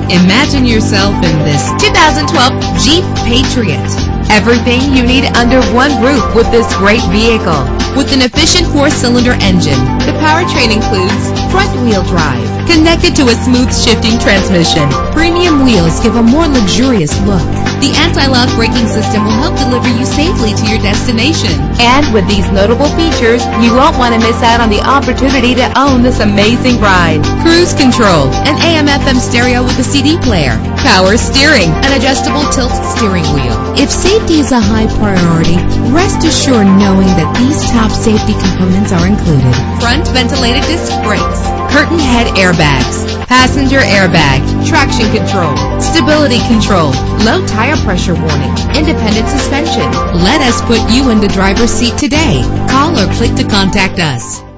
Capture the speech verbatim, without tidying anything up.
Imagine yourself in this two thousand twelve Jeep Patriot. Everything you need under one roof with this great vehicle. With an efficient four-cylinder engine, the powertrain includes front-wheel drive, connected to a smooth shifting transmission. Premium wheels give a more luxurious look. The anti-lock braking system will help deliver you safely to your destination. And with these notable features, you won't want to miss out on the opportunity to own this amazing ride. Cruise control, an A M F M stereo with a C D player, power steering, an adjustable tilt steering wheel. If safety is a high priority, rest assured knowing that these top safety components are included. Front ventilated disc brakes, curtain head airbags, passenger airbag, traction control, stability control, low tire pressure warning, independent suspension. Let us put you in the driver's seat today. Call or click to contact us.